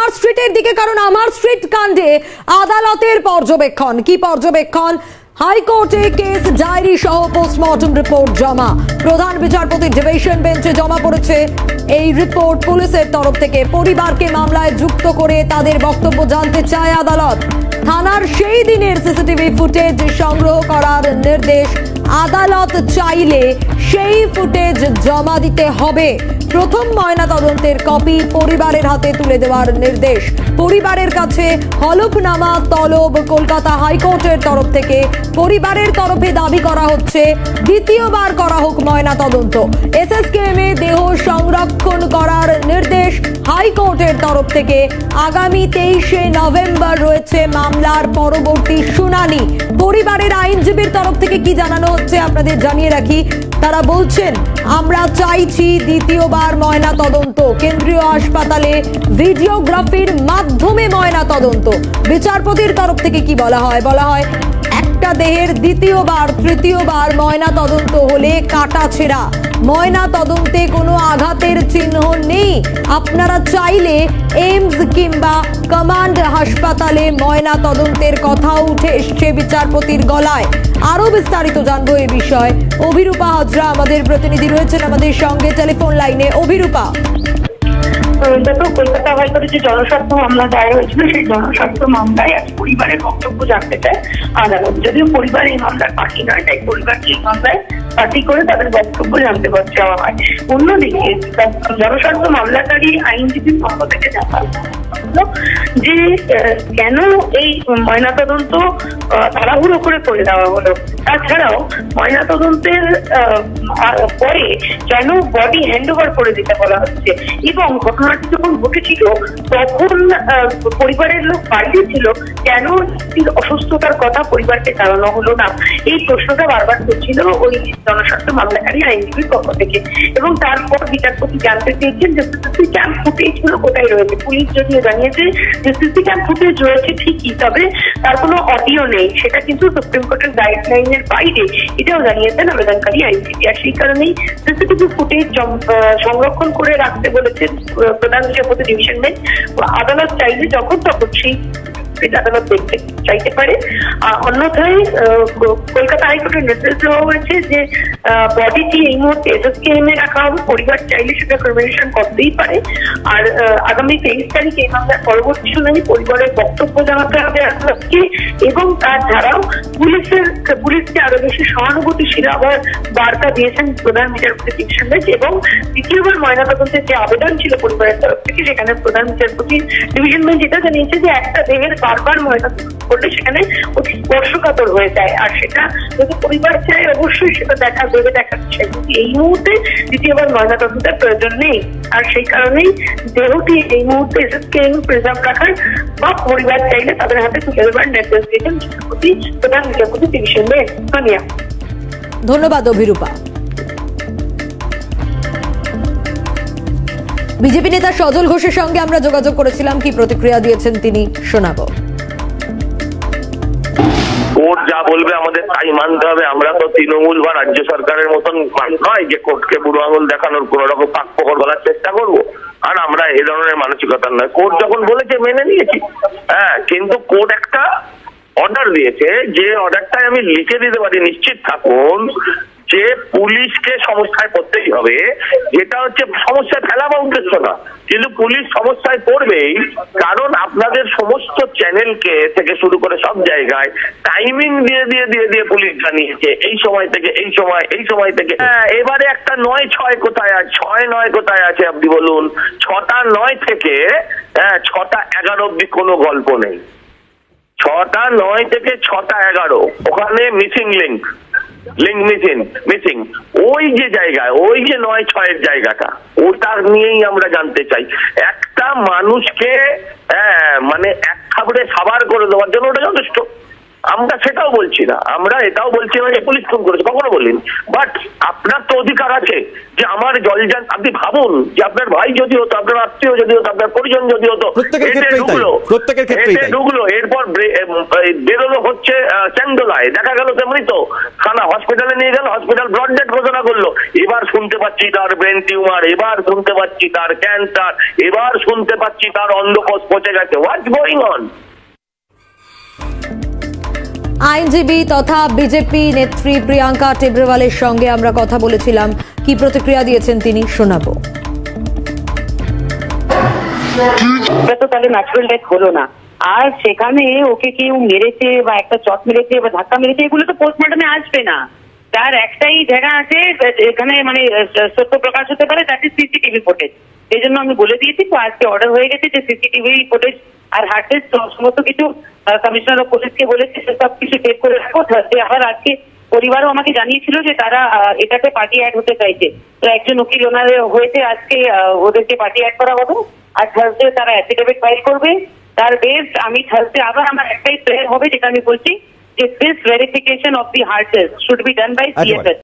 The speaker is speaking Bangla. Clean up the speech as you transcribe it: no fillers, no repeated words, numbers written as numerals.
আমার স্ট্রিটের দিকে, কারণ আমার স্ট্রিট কাণ্ডে আদালতের পর্যবেক্ষণ। কি পর্যবেক্ষণ? হাইকোর্টে কেস ডায়েরি সহ পোস্টমর্টম রিপোর্ট জমা। প্রধান বিচারপতি ডিভিশন বেঞ্চে জমা পড়েছে এই রিপোর্ট পুলিশের তরফ থেকে। পরিবারকে মামলায় যুক্ত করে তাদের বক্তব্য জানতে চায় আদালত। থানার সেই দিনের সিসিটিভি ফুটেজ সংগ্রহ করার নির্দেশ। আদালত চাইলে সেই ফুটেজ জমা দিতে হবে। প্রথম ময়নাতদন্তের কপি পরিবারের হাতে তুলে দেওয়ার নির্দেশ। পরিবারের কাছে হলফনামা তলব কলকাতা হাইকোর্টের তরফ থেকে। পরিবারের তরফে দাবি করা হচ্ছে দ্বিতীয়বার করা হোক ময়নাতদন্ত। এসএসকেএম এ দেহ সংরক্ষণ করার নির্দেশ হাইকোর্টের তরফ থেকে। আগামী 23শে নভেম্বর রয়েছে মামলার পরবর্তী শুনানি। পরিবারের আইনজীবীর তরফ থেকে কি জানানো হচ্ছে আপনাদের জানিয়ে রাখি। তারা বলছেন, আমরা চাইছি দ্বিতীয়বার ময়না তদন্ত। কেন্দ্রীয় হাসপাতালে ভিডিওগ্রাফির মাধ্যমে ময়না তদন্ত। বিচারপতির তরফ থেকে কি বলা হয়? বলা হয়, একটা দেহের দ্বিতীয়বার তৃতীয়বার ময়না তদন্ত হলে কাটা ছেঁড়া। ময়না তদন্তে কোনো আঘাতের চিহ্ন নেই। আপনারা চাইলে এইমস কিংবা কমান্ড হাসপাতালে ময়না তদন্তের কথাও উঠে এসছে বিচারপতির গলায়। আরো বিস্তারিত জানবো এই বিষয়ে। অভিরূপা হাজরা আমাদের প্রতিনিধি রয়েছেন আমাদের সঙ্গে টেলিফোন লাইনে। অভিরূপা, দেখো, কলকাতা হাইকোর্টে যে জনস্বার্থ মামলা দায়ের হয়েছিল, সেই জনস্বার্থ মামলায় আজ পরিবারের বক্তব্য জানতে চায় আদালত। যদিও পরিবার এই মামলার পার্টি নয়, তাই পরিবারকে এই মামলায় পার্টি করে তাদের বক্তব্য জানতে চাওয়া হয়। অন্যদিকে জনস্বার্থ মামলাকারী আইনজীবীর পক্ষ থেকে জানা যে কেন এই ময়নাতদন্ত তাড়াহুড়ো করে দেওয়া হলো। তাছাড়াও ময়নাতদন্তের পরে কেন বডি হ্যান্ড ওভার করে দিতে বলা হচ্ছে, এবং ঘটনাটি যখন ঘটেছিল তখন পরিবারের লোক বাড়িতে ছিল, কেন অসুস্থতার কথা পরিবারকে জানানো হলো না, এই প্রশ্নটা বারবার করছিল ওই জনস্বার্থ মামলাকারী আইনজীবীর পক্ষ থেকে। এবং তারপর বিচারপতি জানতে চেয়েছেন যে সিসি ক্যাম ফুটেজ গুলো কোথায় রয়েছে। পুলিশ যদিও জানিয়েছে যে সিসি ক্যাম ফুটেজ রয়েছে ঠিকই, তবে তার কোনো অডিও নেই। সেটা কিন্তু সুপ্রিম কোর্টের গাইডলাইনের বাইরে, এটাও জানিয়েছেন আবেদনকারী আইনজীবী। আর সেই কারণেই সিসিটিভি ফুটেজ সংরক্ষণ করে রাখতে বলেছেন প্রধান বিচারপতি ডিভিশন বেঞ্চ। আদালত চাইলে যখন তখন সেই আদালত দেখতে চাইতে পারে। অন্যথায় কলকাতা হাইকোর্টের নির্দেশ দেওয়া হয়েছে যে বডিটি এই মুহূর্তে এসএসকেএম এ রাখা হবে। পরিবার চাইলে সেটা ক্রিমিনেশন করতেই পারে। আর আগামী 23 তারিখে এই মামলার পরবর্তী শুনানি পরিবারের বক্তব্য জানাতে হবে আদালতকে। এবং তাছাড়াও পুলিশকে আরো বেশি সহানুভূতিশীল আবার বার্তা দিয়েছেন প্রধান বিচারপতি ডিভিশন বেঞ্চ। এবং দ্বিতীয়বার ময়নাতদন্তের যে আবেদন ছিল পরিবারের তরফ থেকে, সেখানে প্রধান বিচারপতি ডিভিশন বেঞ্চ এটা জানিয়েছে যে একটা দেহের বারবার ময়নাতদন্ত করলে সেখানে অতি স্পর্শকাতর হয়ে যায়। আর সেটা যদি পরিবার চায় অবশ্যই সেটা দেখাচ্ছে। এই মুহূর্তে দ্বিতীয়বার ময়নাতদন্তের প্রয়োজন নেই। আর সেই কারণেই দেহটি এই মুহূর্তে এসএসকেএম প্রিজার্ভ রাখার বা পরিবার চাইলে তাদের হাতে তুলে দেওয়ার নির্দেশ দিয়েছেন প্রধান বিচারপতি ডিভিশন বেঞ্চ। সোনিয়া, ধন্যবাদ অভিরূপা। বিজেপি নেতা সজল ঘোষের সঙ্গে আমরা যোগাযোগ করেছিলাম, কি প্রতিক্রিয়া দিয়েছেন তিনি শোনাবো। কোর্ট যা বলবে আমাদের তাই মানতে হবে। আমরা তো তৃণমূল বা রাজ্য সরকারের মতন নয় যে কোর্টকে বুড়ো আঙুল দেখানোর কোন রকম পাক পকড় বলার চেষ্টা করবো। আর আমরা এ ধরনের মানসিকতা নয়। কোর্ট যখন বলেছে মেনে নিয়েছি। হ্যাঁ, কিন্তু কোর্ট একটা অর্ডার দিয়েছে, যে অর্ডারটাই আমি লিখে দিতে পারি নিশ্চিত থাকুন যে পুলিশকে সমস্যায় পড়তেই হবে। যেটা হচ্ছে সমস্যায় ফেলা বা উদ্দেশ্য না, কিন্তু পুলিশ সমস্যায় পড়বেই। কারণ আপনাদের সমস্ত চ্যানেলকে থেকে শুরু করে সব জায়গায় টাইমিং দিয়ে পুলিশ জানিয়েছে এই সময় থেকে এই সময় থেকে। এবারে একটা 9-6 কোথায় আছে, 6-9 কোথায় আছে আপনি বলুন। 6টা 9 থেকে 6টা 11 অব্দি কোনো গল্প নেই। 6টা 9 থেকে 6টা 11 ওখানে মিসিং লিঙ্ক মিসিং। ওই যে জায়গায়, ওই যে 9-6 জায়গাটা, ওটা নিয়েই আমরা জানতে চাই। একটা মানুষকে মানে এক খাবড়ে সাবার করে দেওয়ার জন্য ওটা যথেষ্ট। আমরা সেটাও বলছি না, আমরা এটাও বলছি না যে পুলিশ খুন করেছে, কখনো বলিনি। বাট আপনার তো অধিকার আছে যে আমার জলযান, আপনি ভাবুন যে আপনার ভাই যদি হতো, আপনার আত্মীয় যদি হতো, আপনার পরিজন যদি হতো, প্রত্যেকের ক্ষেত্রেই ঢুকলো, এরপর বেরোলো হচ্ছে চ্যান্ডোলায়, দেখা গেল সে মৃত, থানা হসপিটালে নিয়ে গেল, হসপিটাল ব্লড ডেড ঘোষণা করলো। এবার শুনতে পাচ্ছি তার ব্রেন টিউমার, এবার শুনতে পাচ্ছি তার ক্যান্সার, এবার শুনতে পাচ্ছি তার অন্ধকোষ পচে গেছে। What's going on? আইনজীবী তথা বিজেপি নেত্রী প্রিয়াঙ্কা টেব্রেওয়ালের সঙ্গে আমরা কথা বলেছিলাম, কি প্রতিক্রিয়া দিয়েছেন তিনি শোনাবো। তো তাহলে ন্যাচারাল ডেথ হলো না, আর সেখানে ওকে কেউ মেরেছে বা একটা চট মেরেছে বা ধাক্কা মেরেছে, এগুলো তো পোস্টমর্টমে আসবে না। তার একটাই জায়গা আছে এখানে, মানে সত্য প্রকাশ হতে পারে, দ্যাট ইজ সিসিটিভি ফুটেজ। এই জন্য আমি বলে দিয়েছি, তো আজকে অর্ডার হয়ে গেছে যে সিসিটিভি ফুটেজ আর হার্ড টেস্ট সমস্ত কিছু কমিশনার অফ পুলিশকে বলেছে সব কিছু টেক করে রাখো। থার্সডে আবার আজকে পরিবারও আমাকে জানিয়েছিল যে তারা এটাতে পার্টি অ্যাড হতে চাইছে, তো একজন উকিল ওনার হয়েছে, আজকে ওদেরকে পার্টি অ্যাড করা হবে। আর থার্সডে তারা অ্যাফিডেভিট ফাইল করবে, তার বেস আমি থার্সডে আবার আমার একটাই প্রেয়ার হবে, যেটা আমি বলছি যে this verification of the heart test should be done by CFS.